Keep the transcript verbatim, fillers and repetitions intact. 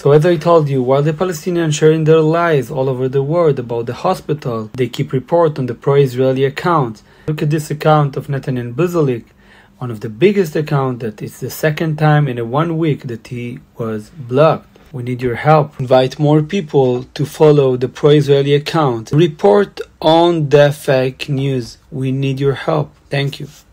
So as I told you, while the Palestinians sharing their lies all over the world about the hospital, they keep report on the pro-Israeli accounts. Look at this account of Nathaniel Buzolic, one of the biggest accounts that it's the second time in a one week that he was blocked. We need your help. Invite more people to follow the pro-Israeli account. Report on the fake news. We need your help. Thank you.